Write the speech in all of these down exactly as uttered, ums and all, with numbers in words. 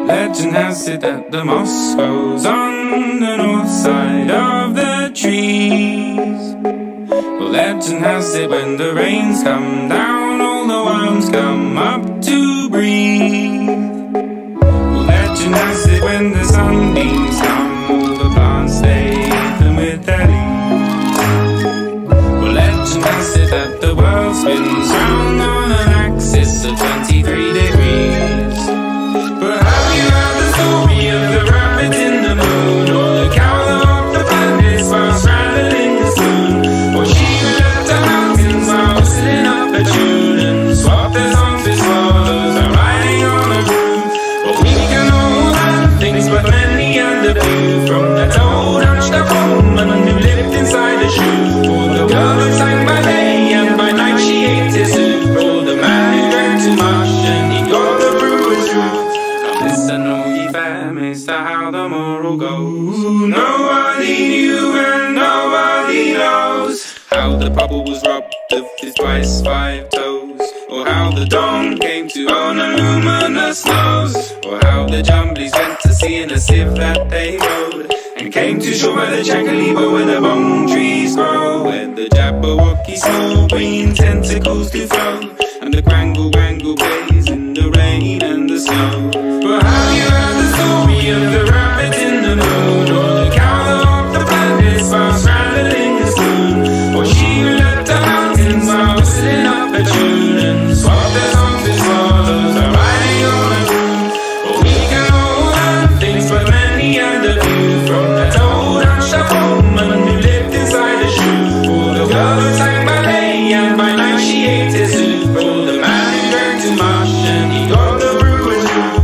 Legend has it that the moss grows on the north side of the trees. Well, legend has it when the rains come down, all the worms come up to breathe. Well, legend has it when the sunbeams come, all the plants stay hidden with their leaves. Well, legend has it that the world spins round on an axis of twenty-three degrees. But have you heard the story of the rabbit in the moon, or the cow that walked the planets while straddling the spoon, or she who left the mountains while whistling up a tune and swapped their songs with swallows while riding on a broom? But we can all learn things, but many other few, from that old hunched up woman who lived inside a shoe, or the girl who sang by day and by night she ate his soup, or the man who drank too much and he got the brewer's truth. Listen, all ye families, to how the moral goes. Nobody knew and nobody knows how the bubble was robbed of his twice five toes, or how the dawn came to own a luminous nose, or how the jumblies went to sea in a sieve that they rode, and came to shore by the Chancalibo where the bone trees grow, where the Jabberwocky small green tentacles do flow, and the Grangle Grangle plays in the rain and the snow. But have you heard the story of the rabbit in the moon, or the cow that walked the planets while straddling the spoon, or she who left the mountains while whistling up a tune and swapped their songs with swallows while riding on a broom? But we can all learn things, but many other few, from that old hunched up woman who lived inside a shoe, or the girl who sang by day and by night she ate his soup, or the man who drank too much and he got the brewer's truth.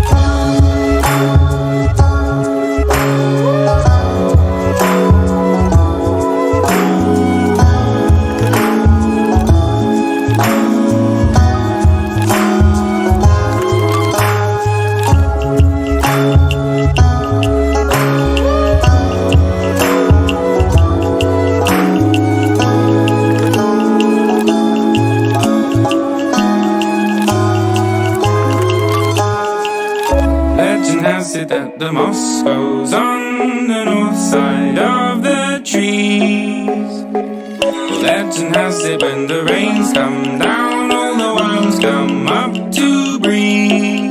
Legend has it that the moss grows on the north side of the trees. Well, legend has it when the rains come down, all the worms come up to breathe.